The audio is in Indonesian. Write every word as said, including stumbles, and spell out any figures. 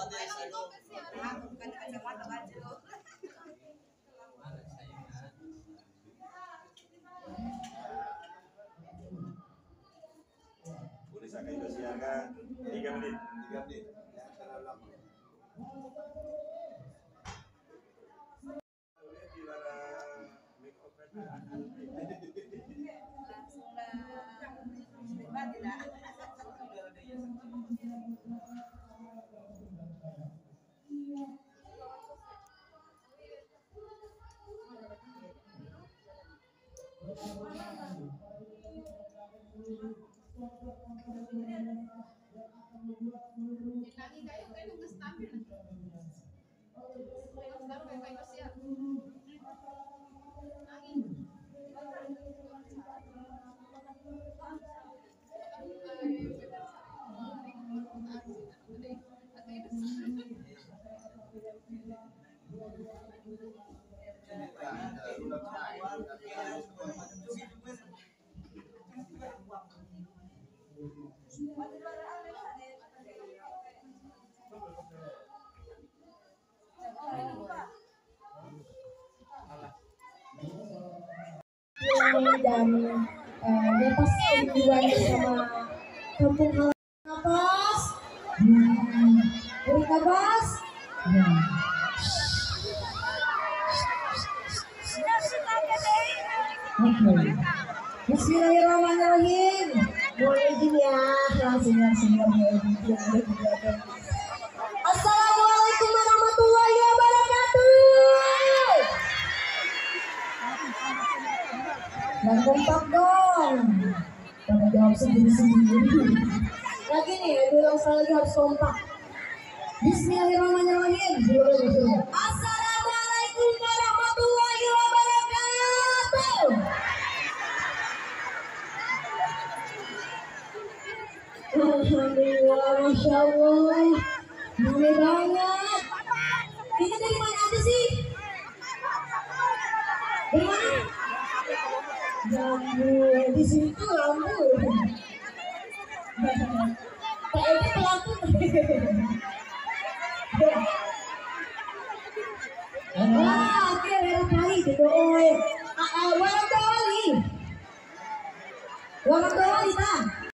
Boleh saya kasih siaga tiga menit, tiga menit. Ya, terlalu lama. Dan uh, lepas kemudian bersama kampung halaman nafas, hmm, beri nafas, hmm. Okay. Bismillahirrahmanirrahim. Mohon izin ya, langsung langsung yang ada di belakang. Assalamualaikum warahmatullahi wabarakatuh. Dan kompak dong. Karena jawab sendiri-sendiri. Lagi nih, ulang sekali lagi harus kompak. Bismillahirrahmanirrahim. Assalamualaikum warahmatullahi wabarakatuh. Alhamdulillah, Masya Allah. Boleh banget. Ini dari mana aja sih? Dari mana? Jambu. Di sini tuh lampu. Pak Edi pelaku. Wah, oke, merah kali gitu. Warna kali. Warna